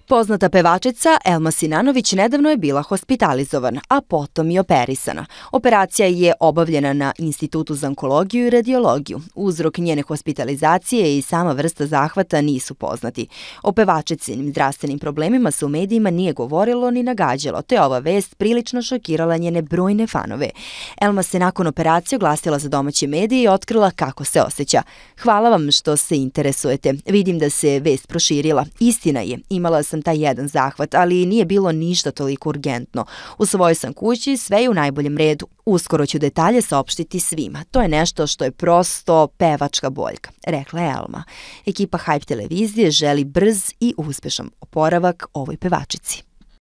Poznata pevačica Elma Sinanović nedavno je bila hospitalizovana, a potom i operisana. Operacija je obavljena na Institutu za onkologiju i radiologiju. Uzrok njene hospitalizacije i sama vrsta zahvata nisu poznati. O pevačicinim zdravstvenim problemima se u medijima nije govorilo ni nagađalo, te ova vest prilično šokirala njene brojne fanove. Elma se nakon operacije oglasila za domaće medije i otkrila kako se osjeća. Hvala vam što se interesujete. Vidim da se vest proširila. Istina je, imala sam taj jedan zahvat, ali nije bilo ništa toliko urgentno. U svojoj sam kući, sve je u najboljem redu. Uskoro ću detalje saopštiti svima. To je nešto što je prosto pevačka boljka, rekla je Elma. Ekipa Hype televizije želi brz i uspešan oporavak ovoj pevačici.